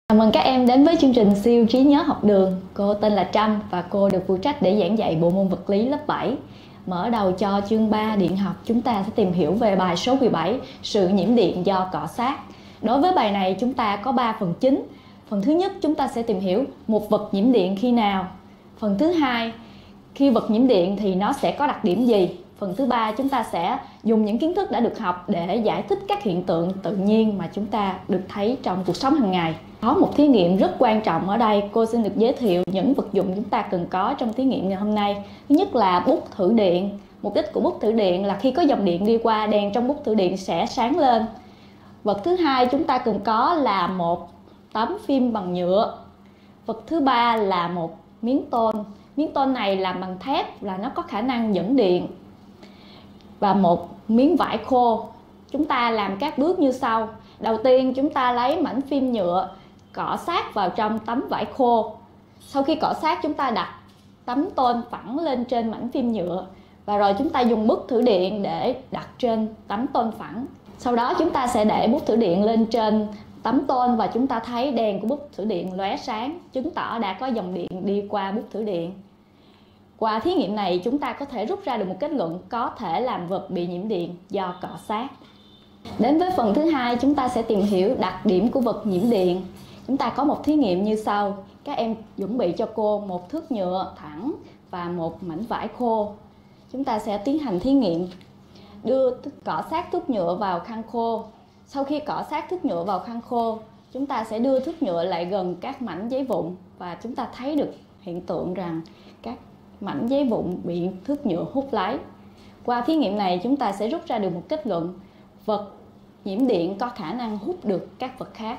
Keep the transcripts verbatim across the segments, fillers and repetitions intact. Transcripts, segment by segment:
Chào mừng các em đến với chương trình siêu trí nhớ học đường. Cô tên là Trâm và cô được phụ trách để giảng dạy bộ môn vật lý lớp bảy. Mở đầu cho chương ba điện học, chúng ta sẽ tìm hiểu về bài số mười bảy, sự nhiễm điện do cọ xát. Đối với bài này chúng ta có ba phần chính. Phần thứ nhất chúng ta sẽ tìm hiểu một vật nhiễm điện khi nào. Phần thứ hai, khi vật nhiễm điện thì nó sẽ có đặc điểm gì. Phần thứ ba chúng ta sẽ dùng những kiến thức đã được học để giải thích các hiện tượng tự nhiên mà chúng ta được thấy trong cuộc sống hàng ngày. Có một thí nghiệm rất quan trọng ở đây, cô xin được giới thiệu những vật dụng chúng ta cần có trong thí nghiệm ngày hôm nay. Thứ nhất là bút thử điện. Mục đích của bút thử điện là khi có dòng điện đi qua, đèn trong bút thử điện sẽ sáng lên. Vật thứ hai chúng ta cần có là một tấm phim bằng nhựa. Vật thứ ba là một miếng tôn. Miếng tôn này làm bằng thép, là nó có khả năng dẫn điện. Và một miếng vải khô. Chúng ta làm các bước như sau. Đầu tiên chúng ta lấy mảnh phim nhựa cọ sát vào trong tấm vải khô. Sau khi cọ sát chúng ta đặt tấm tôn phẳng lên trên mảnh phim nhựa. Và rồi chúng ta dùng bút thử điện để đặt trên tấm tôn phẳng. Sau đó chúng ta sẽ để bút thử điện lên trên tấm tôn và chúng ta thấy đèn của bút thử điện lóe sáng, chứng tỏ đã có dòng điện đi qua bút thử điện. Qua thí nghiệm này chúng ta có thể rút ra được một kết luận có thể làm vật bị nhiễm điện do cọ xát. Đến với phần thứ hai, chúng ta sẽ tìm hiểu đặc điểm của vật nhiễm điện. Chúng ta có một thí nghiệm như sau. Các em chuẩn bị cho cô một thước nhựa thẳng và một mảnh vải khô. Chúng ta sẽ tiến hành thí nghiệm. Đưa cọ sát thước nhựa vào khăn khô. Sau khi cọ sát thước nhựa vào khăn khô, chúng ta sẽ đưa thước nhựa lại gần các mảnh giấy vụn và chúng ta thấy được hiện tượng rằng các mảnh giấy vụn bị thước nhựa hút lấy. Qua thí nghiệm này chúng ta sẽ rút ra được một kết luận vật nhiễm điện có khả năng hút được các vật khác.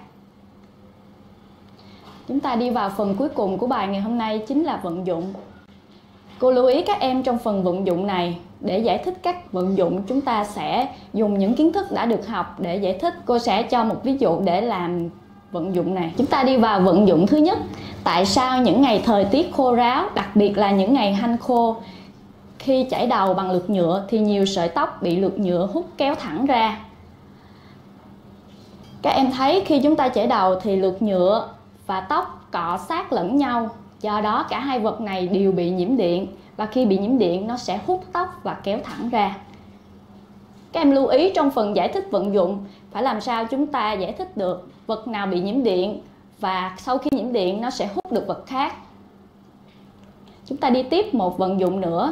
Chúng ta đi vào phần cuối cùng của bài ngày hôm nay chính là vận dụng. Cô lưu ý các em trong phần vận dụng này, để giải thích các vận dụng chúng ta sẽ dùng những kiến thức đã được học để giải thích. Cô sẽ cho một ví dụ để làm vận dụng này. Chúng ta đi vào vận dụng thứ nhất. Tại sao những ngày thời tiết khô ráo, đặc biệt là những ngày hanh khô, khi chải đầu bằng lược nhựa thì nhiều sợi tóc bị lược nhựa hút kéo thẳng ra? Các em thấy khi chúng ta chải đầu thì lược nhựa và tóc cọ sát lẫn nhau. Do đó cả hai vật này đều bị nhiễm điện. Và khi bị nhiễm điện nó sẽ hút tóc và kéo thẳng ra. Các em lưu ý trong phần giải thích vận dụng phải làm sao chúng ta giải thích được vật nào bị nhiễm điện và sau khi nhiễm điện nó sẽ hút được vật khác. Chúng ta đi tiếp một vận dụng nữa.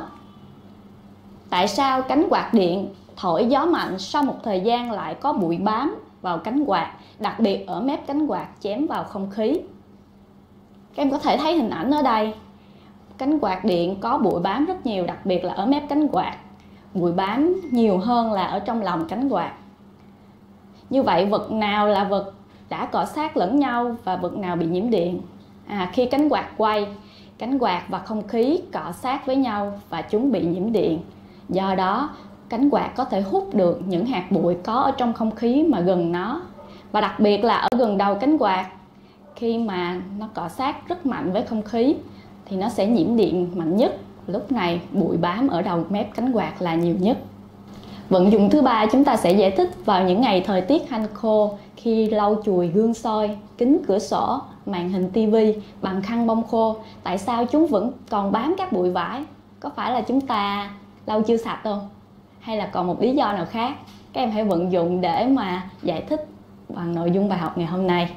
Tại sao cánh quạt điện thổi gió mạnh sau một thời gian lại có bụi bám vào cánh quạt, đặc biệt ở mép cánh quạt chém vào không khí? Các em có thể thấy hình ảnh ở đây. Cánh quạt điện có bụi bám rất nhiều, đặc biệt là ở mép cánh quạt. Bụi bám nhiều hơn là ở trong lòng cánh quạt. Như vậy vật nào là vật đã cọ sát lẫn nhau và vật nào bị nhiễm điện? À, khi cánh quạt quay, cánh quạt và không khí cọ sát với nhau và chúng bị nhiễm điện. Do đó cánh quạt có thể hút được những hạt bụi có ở trong không khí mà gần nó. Và đặc biệt là ở gần đầu cánh quạt, khi mà nó cọ sát rất mạnh với không khí thì nó sẽ nhiễm điện mạnh nhất. Lúc này bụi bám ở đầu mép cánh quạt là nhiều nhất. Vận dụng thứ ba chúng ta sẽ giải thích vào những ngày thời tiết hanh khô, khi lau chùi gương soi, kính cửa sổ, màn hình tivi bằng khăn bông khô, tại sao chúng vẫn còn bám các bụi vải? Có phải là chúng ta lau chưa sạch không? Hay là còn một lý do nào khác? Các em hãy vận dụng để mà giải thích bằng nội dung bài học ngày hôm nay.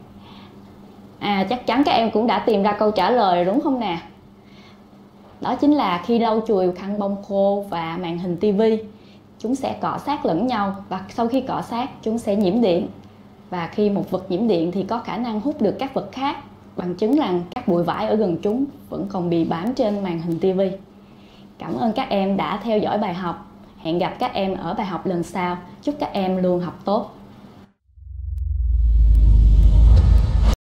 À, chắc chắn các em cũng đã tìm ra câu trả lời rồi đúng không nè? Đó chính là khi lau chùi khăn bông khô và màn hình tivi, chúng sẽ cọ sát lẫn nhau và sau khi cọ sát chúng sẽ nhiễm điện. Và khi một vật nhiễm điện thì có khả năng hút được các vật khác, bằng chứng rằng các bụi vải ở gần chúng vẫn còn bị bám trên màn hình tivi. Cảm ơn các em đã theo dõi bài học. Hẹn gặp các em ở bài học lần sau. Chúc các em luôn học tốt.